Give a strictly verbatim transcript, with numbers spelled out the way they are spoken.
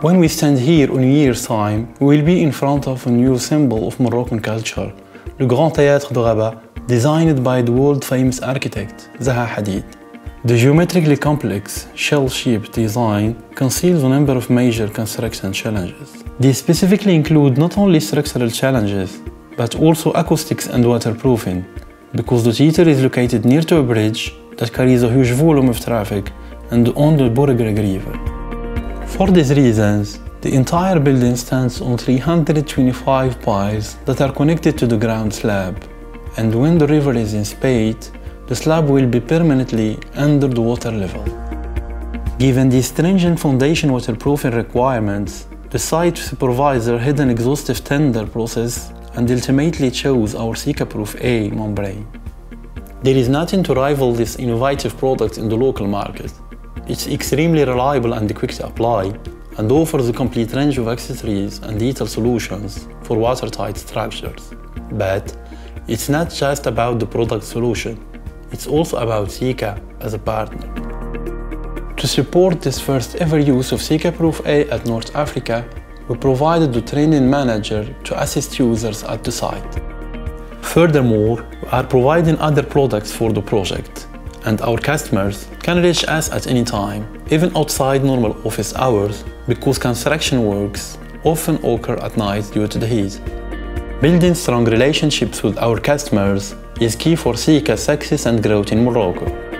When we stand here in a year's time, we will be in front of a new symbol of Moroccan culture, le Grand Théâtre de Rabat, designed by the world-famous architect Zaha Hadid. The geometrically complex, shell-shaped design conceals a number of major construction challenges. These specifically include not only structural challenges, but also acoustics and waterproofing, because the theatre is located near to a bridge that carries a huge volume of traffic and on the Bourgreg River. For these reasons, the entire building stands on three hundred twenty-five piles that are connected to the ground slab, and when the river is in spate, the slab will be permanently under the water level. Given these stringent foundation waterproofing requirements, the site supervisor had an exhaustive tender process and ultimately chose our Sikaproof A membrane. There is nothing to rival this innovative product in the local market. It's extremely reliable and quick to apply, and offers a complete range of accessories and detail solutions for watertight structures. But it's not just about the product solution, it's also about Sika as a partner. To support this first ever use of Sikaproof A at North Africa, we provided the training manager to assist users at the site. Furthermore, we are providing other products for the project, and our customers can reach us at any time, even outside normal office hours, because construction works often occur at night due to the heat. Building strong relationships with our customers is key for Sika's success and growth in Morocco.